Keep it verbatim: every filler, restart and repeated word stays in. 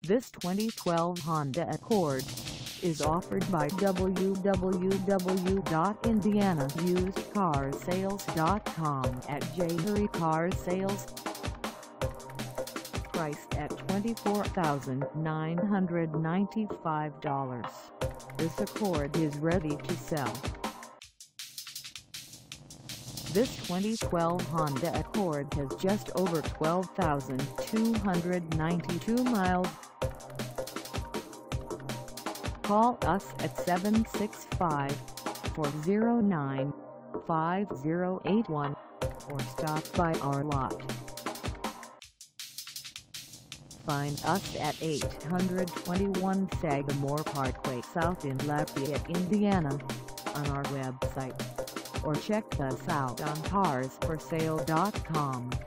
This twenty twelve Honda Accord is offered by w w w dot indiana used car sales dot com at J Car Sales. Priced at twenty-four thousand nine hundred ninety-five dollars, this Accord is ready to sell. This twenty twelve Honda Accord has just over twelve thousand two hundred ninety-two miles. Call us at seven six five, four zero nine, five zero eight one or stop by our lot. Find us at eight twenty-one Sagamore Parkway South in Lafayette, Indiana, on our website, or check us out on cars for sale dot com.